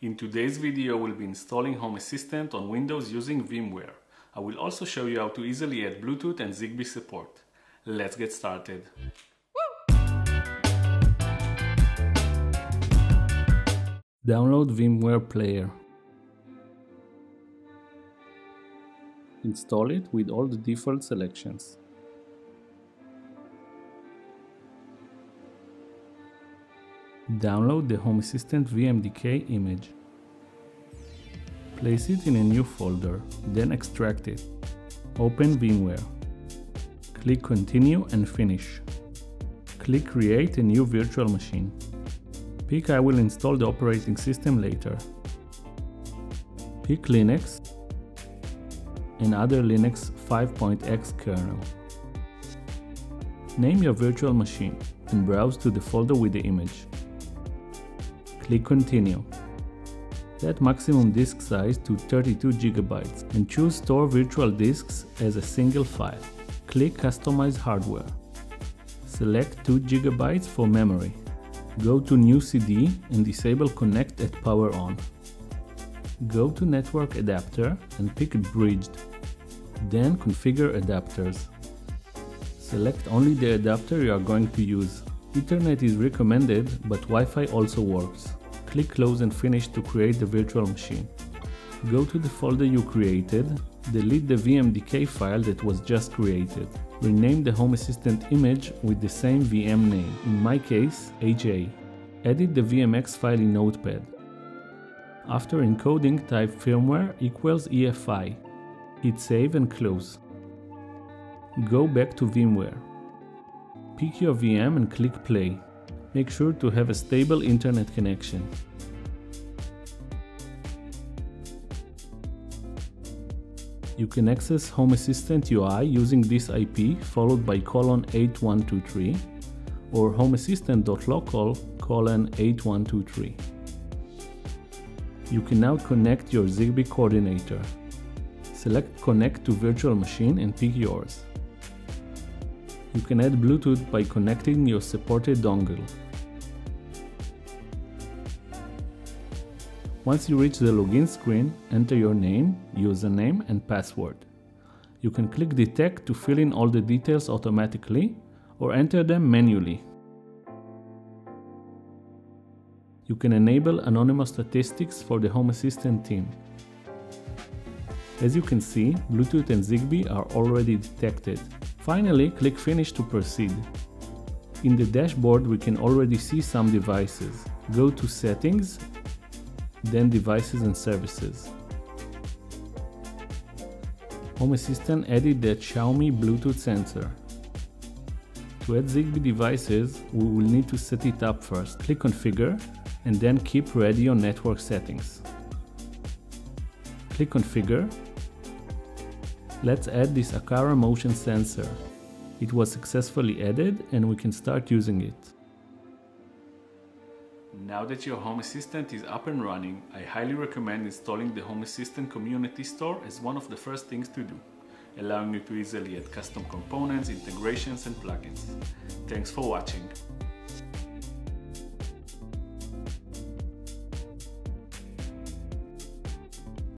In today's video, we'll be installing Home Assistant on Windows using Vmware. I will also show you how to easily add Bluetooth and Zigbee support. Let's get started. Download Vmware Player. Install it with all the default selections. Download the Home Assistant VMDK image. Place it in a new folder, then extract it. Open Vmware. Click Continue and Finish. Click Create a new virtual machine. Pick I will install the operating system later. Pick Linux and other Linux 5.x kernel. Name your virtual machine and browse to the folder with the image. Click Continue. Set maximum disk size to 32 GB and choose Store Virtual Disks as a single file. Click Customize Hardware. Select 2 GB for memory. Go to New CD and disable Connect at Power On. Go to Network Adapter and pick Bridged. Then configure adapters. Select only the adapter you are going to use. Ethernet is recommended, but Wi-Fi also works. Click Close and Finish to create the virtual machine. Go to the folder you created, delete the VMDK file that was just created. Rename the Home Assistant image with the same VM name, in my case, HA. Edit the VMX file in Notepad. After encoding, type firmware equals EFI. Hit Save and Close. Go back to Vmware. Pick your VM and click Play. Make sure to have a stable internet connection. You can access Home Assistant UI using this IP followed by :8123 or homeassistant.local:8123. You can now connect your Zigbee coordinator. Select Connect to Virtual Machine and pick yours. You can add Bluetooth by connecting your supported dongle. Once you reach the login screen, enter your name, username, and password. You can click Detect to fill in all the details automatically or enter them manually. You can enable anonymous statistics for the Home Assistant team. As you can see, Bluetooth and Zigbee are already detected. Finally, click Finish to proceed. In the dashboard, we can already see some devices. Go to Settings, then Devices and Services. Home Assistant added the Xiaomi Bluetooth sensor. To add Zigbee devices, we will need to set it up first. Click Configure and then keep Radio Network Settings. Click Configure. Let's add this Akara motion sensor. It was successfully added and we can start using it. Now that your Home Assistant is up and running, I highly recommend installing the Home Assistant Community Store as one of the first things to do, allowing you to easily add custom components, integrations and plugins. Thanks for watching.